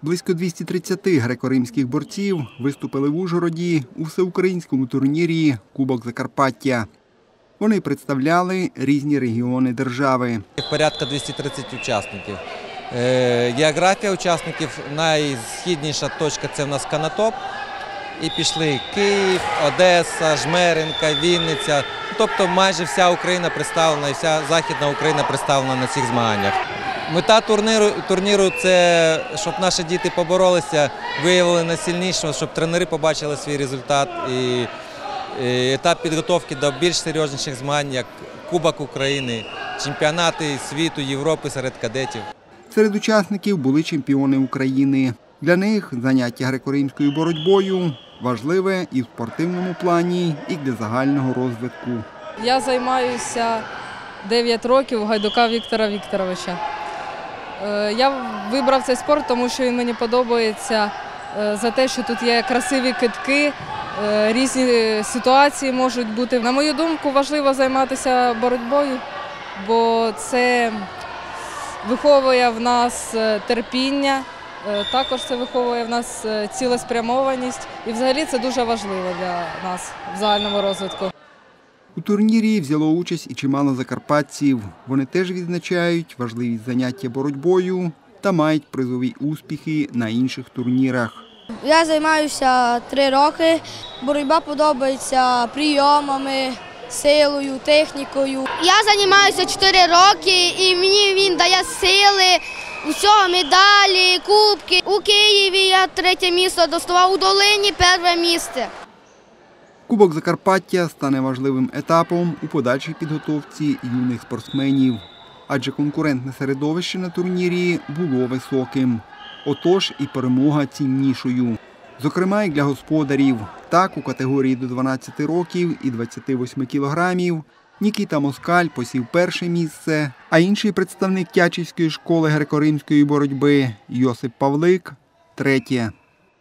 Близько 230 греко-римських борців виступили в Ужгороді у всеукраїнському турнірі «Кубок Закарпаття». Вони представляли різні регіони держави. Порядка 230 учасників. Географія учасників, найсхідніша точка – це в нас Конотоп. І пішли Київ, Одеса, Жмеринка, Вінниця. Тобто майже вся Україна представлена і вся Західна Україна представлена на цих змаганнях. Мета турніру – це щоб наші діти поборолися, виявили найсильнішого, щоб тренери побачили свій результат. І етап підготовки до більш серйозніших змагань, як Кубок України, чемпіонати світу, Європи серед кадетів. Серед учасників були чемпіони України. Для них заняття греко-римською боротьбою важливе і в спортивному плані, і для загального розвитку. Я займаюся 9 років у Гайдука Віктора Вікторовича. Я вибрав цей спорт, тому що він мені подобається за те, що тут є красиві кидки, різні ситуації можуть бути. На мою думку, важливо займатися боротьбою, бо це виховує в нас терпіння, також це виховує в нас цілеспрямованість і взагалі це дуже важливо для нас в загальному розвитку. У турнірі взяло участь і чимало закарпатців. Вони теж відзначають важливість заняття боротьбою та мають призові успіхи на інших турнірах. Я займаюся 3 роки. Боротьба подобається прийомами, силою, технікою. Я займаюся 4 роки і мені він дає сили, усього медалі, кубки. У Києві я 3 місце доставав, у Долині 1 місце. Кубок Закарпаття стане важливим етапом у подальшій підготовці юних спортсменів, адже конкурентне середовище на турнірі було високим. Отож і перемога ціннішою. Зокрема, і для господарів. Так, у категорії до 12 років і 28 кілограмів Нікіта Москаль посів 1-е місце, а інший представник Тячівської школи греко-римської боротьби Йосип Павлик – 3-є.